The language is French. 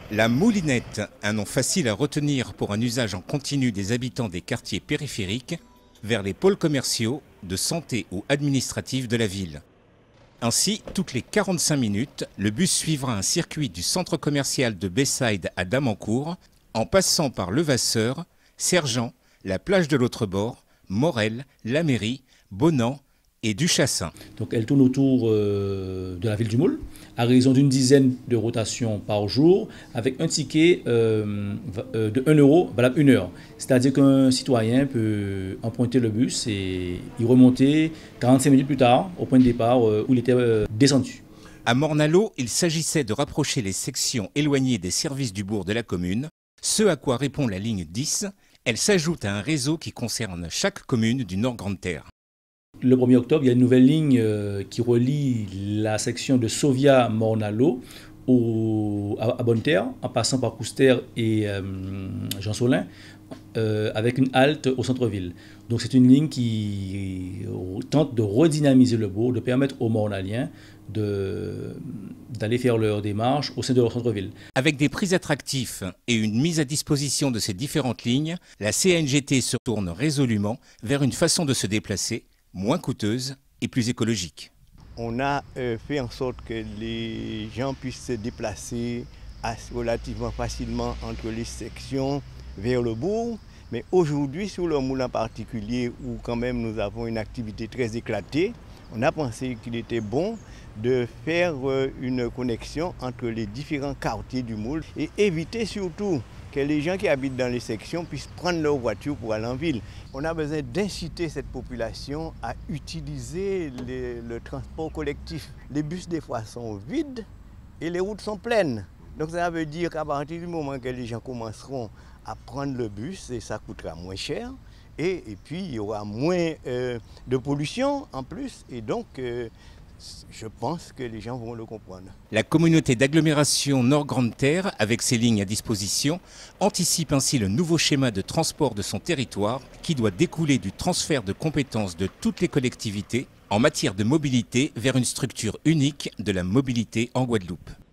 La moulinette, un nom facile à retenir pour un usage en continu des habitants des quartiers périphériques vers les pôles commerciaux, de santé ou administratifs de la ville. Ainsi, toutes les 45 minutes, le bus suivra un circuit du centre commercial de Bayside à Damancourt, en passant par Levasseur, Sergent, la plage de l'autre bord, Morel, la mairie, Bonan et Duchassin. Donc elle tourne autour de la ville du Moule, à raison d'une dizaine de rotations par jour, avec un ticket de 1 euro valable 1 heure. C'est-à-dire qu'un citoyen peut emprunter le bus et y remonter 45 minutes plus tard, au point de départ où il était descendu. À Morne-à-l'Eau, il s'agissait de rapprocher les sections éloignées des services du bourg de la commune, ce à quoi répond la ligne 10. Elle s'ajoute à un réseau qui concerne chaque commune du Nord-Grande-Terre. Le 1er octobre, il y a une nouvelle ligne qui relie la section de Sauvia-Morne-à-l'Eau à Bonne-Terre, en passant par Couster et Jean Solin, avec une halte au centre-ville. Donc c'est une ligne qui tente de redynamiser le bourg, de permettre aux Mornaliens d'aller faire leur démarche au sein de leur centre-ville. Avec des prix attractifs et une mise à disposition de ces différentes lignes, la CNGT se tourne résolument vers une façon de se déplacer moins coûteuse et plus écologique. On a fait en sorte que les gens puissent se déplacer relativement facilement entre les sections vers le bourg. Mais aujourd'hui, sur le Moule en particulier, où quand même nous avons une activité très éclatée, on a pensé qu'il était bon de faire une connexion entre les différents quartiers du Moule et éviter surtout que les gens qui habitent dans les sections puissent prendre leur voiture pour aller en ville. On a besoin d'inciter cette population à utiliser le transport collectif. Les bus des fois sont vides et les routes sont pleines. Donc ça veut dire qu'à partir du moment que les gens commenceront à prendre le bus, et ça coûtera moins cher, et puis il y aura moins de pollution en plus, et donc je pense que les gens vont le comprendre. La communauté d'agglomération Nord-Grande-Terre, avec ses lignes à disposition, anticipe ainsi le nouveau schéma de transport de son territoire qui doit découler du transfert de compétences de toutes les collectivités en matière de mobilité vers une structure unique de la mobilité en Guadeloupe.